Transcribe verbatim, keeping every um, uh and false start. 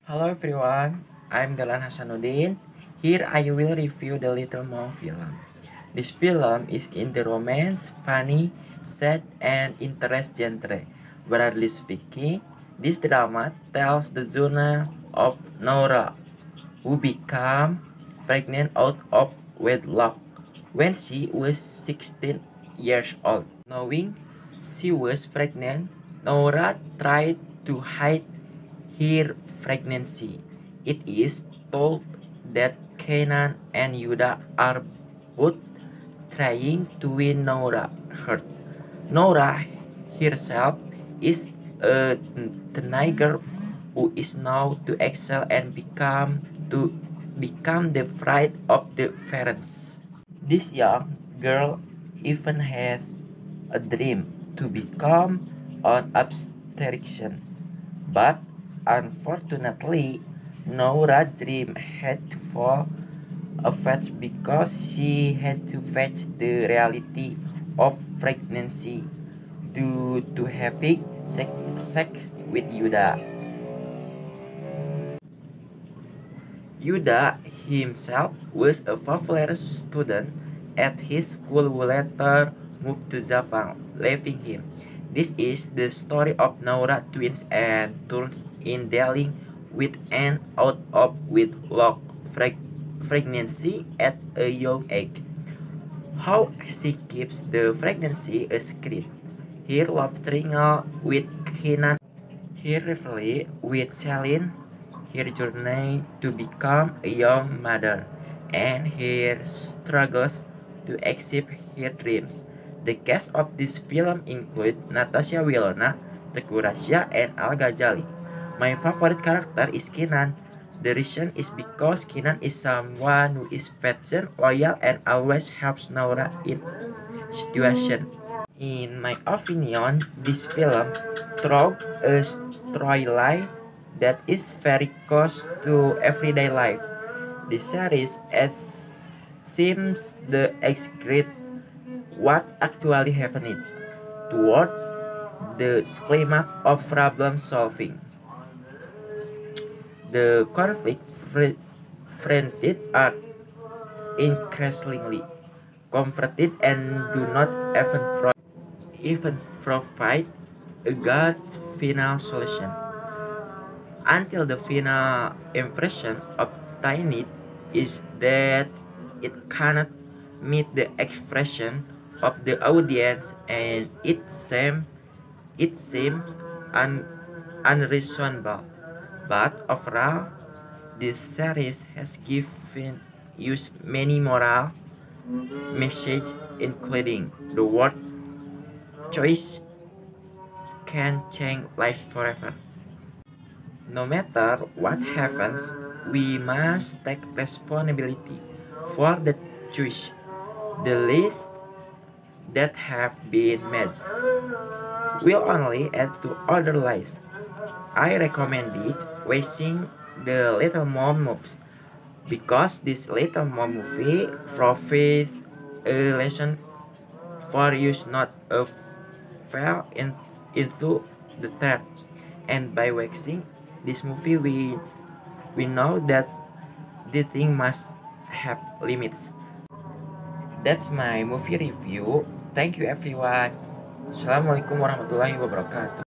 Hello everyone, I'm Galan Hasanuddin. Here I will review the Little Mo film. This film is in the romance, funny, sad, and interest genre. Broadly speaking, this drama tells the journey of Nora, who became pregnant out of wedlock when she was sixteen years old. Knowing she was pregnant, Nora tried to hide her pregnancy. It is told that Kenan and Yuda are both trying to win Nora heart. Nora herself is a teenager who is now to excel and become to become the pride of the parents. This young girl even has a dream to become an obstetrician, but unfortunately, Nora's dream had to fall apart because she had to face the reality of pregnancy due to having sex, sex with Yuda. Yuda himself was a popular student at his school who later moved to Japan, leaving him. This is the story of Nora twins and turns in dealing with an out of wedlock preg- pregnancy at a young age. How she keeps the pregnancy a secret. Her love triangle with Kenan, her rivalry with Celine, her journey to become a young mother, and her struggles to achieve her dreams. The cast of this film include Natasha Wilona, Teuku Rasya, and Al Ghazali. My favorite character is Kenan. The reason is because Kenan is someone who is patient, loyal, and always helps Nora in situations. In my opinion, this film through a storyline that is very close to everyday life. The series as seems the execute what actually happened toward the climax of problem solving. The conflict fr- fronted are increasingly confronted and do not even pro- even provide a good final solution. Until the final impression of Tiny is that it cannot meet the expression of the audience and it seems it seems un, unreasonable. But overall, this series has given us many moral messages, including the word choice can change life forever. No matter what happens, we must take responsibility for the choice, the list that have been made will only add to other lies. I recommend it watching the Little Mom movies because this Little Mom movie provides a lesson for you not to fall in, into the trap. And by watching this movie, we we know that the thing must have limits. That's my movie review. Thank you everyone. Assalamualaikum warahmatullahi wabarakatuh.